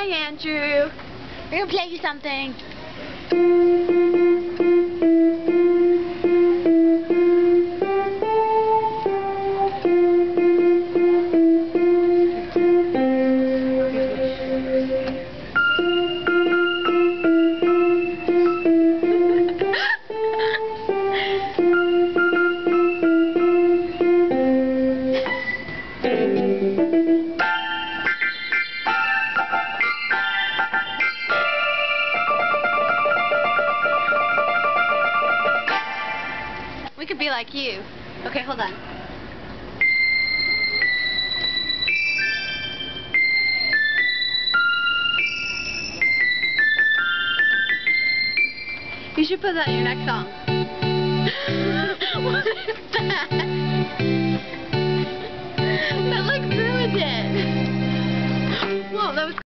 Hi, Andrew. We're gonna play you something. We could be like you. Okay, hold on. You should put that in your next song. What is that? That like ruined it. Whoa, that was